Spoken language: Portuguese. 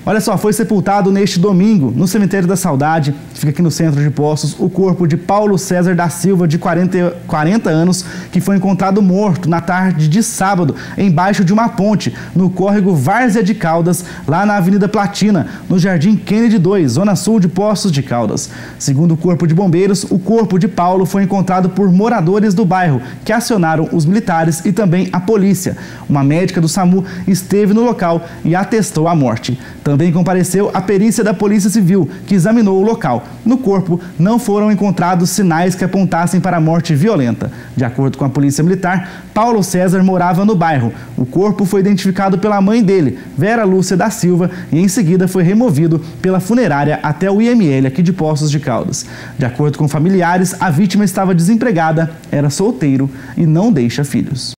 Olha só, foi sepultado neste domingo, no Cemitério da Saudade, que fica aqui no centro de Poços, o corpo de Paulo César da Silva, de 40 anos, que foi encontrado morto na tarde de sábado, embaixo de uma ponte, no córrego Várzea de Caldas, lá na Avenida Platina, no Jardim Kennedy 2, zona sul de Poços de Caldas. Segundo o Corpo de Bombeiros, o corpo de Paulo foi encontrado por moradores do bairro, que acionaram os militares e também a polícia. Uma médica do SAMU esteve no local e atestou a morte. Também compareceu a perícia da Polícia Civil, que examinou o local. No corpo não foram encontrados sinais que apontassem para a morte violenta. De acordo com a Polícia Militar, Paulo César morava no bairro. O corpo foi identificado pela mãe dele, Vera Lúcia da Silva, e em seguida foi removido pela funerária até o IML aqui de Poços de Caldas. De acordo com familiares, a vítima estava desempregada, era solteiro e não deixa filhos.